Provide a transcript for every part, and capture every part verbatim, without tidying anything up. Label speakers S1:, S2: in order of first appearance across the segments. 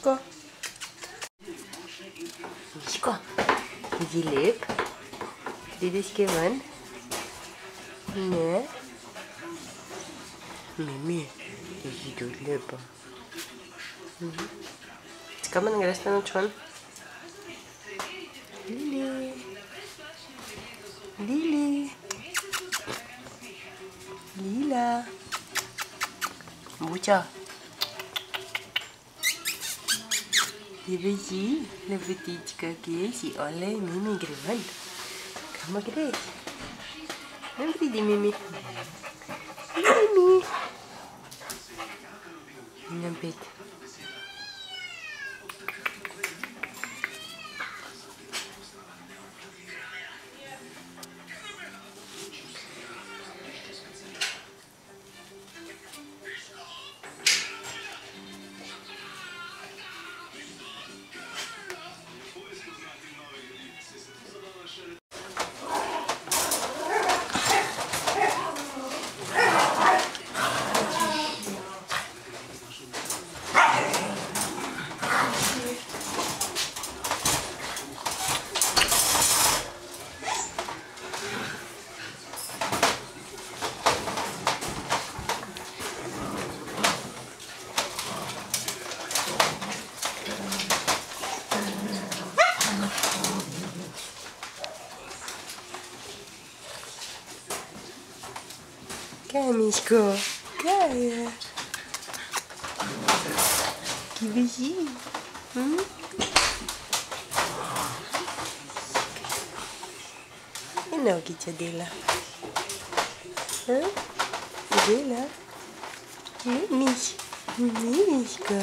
S1: Miško. Miško, is hij leuk? Dit is Kevin. Nee. Mimi, is hij doodlopen? Mhm. Kom maar, resta nog schon. Lili. Lili. Lila. Mucha. Lieve zie, lieve tietska, kijk, zie alle Mimi Kevin. Kom maar, kijk. En die Mimi. Mimi. In een bed. Kijk, Miško. Kijk. Kijk eens hier. Hm? En nou, Kitja Dela. Huh? Dela? Nee, Miš. Nee, Miško.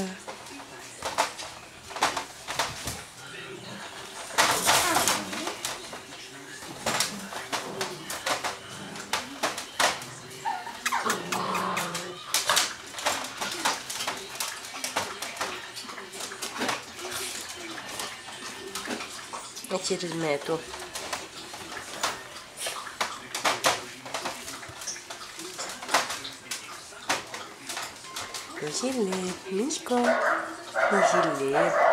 S1: А через мету. Жилет, Мишка, жилет.